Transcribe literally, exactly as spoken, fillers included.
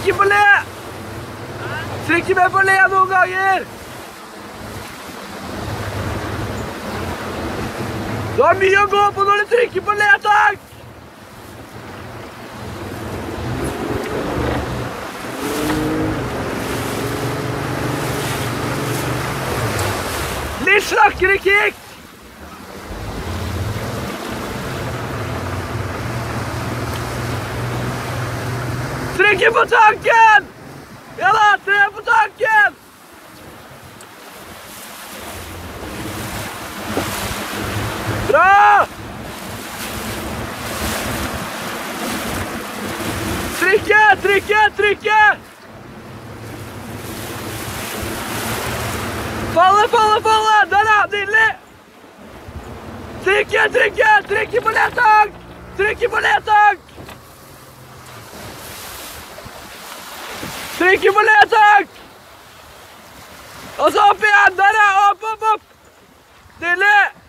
Trykker på le! Trykker mer på le noen ganger! Du har mye å gå på når du trykker på le, takk! Litt slakkere kick! Trykker på tanken! Ja da, tre på tanken! Bra! Trykke, trykke, trykke! Falle, falle, falle! Der da, nydelig! Trykke, trykke, trykke på ledtak! Trykke på ledtak! Trykke på ledtak! Og så opp igjen! Der da, opp, opp, opp! Nydelig!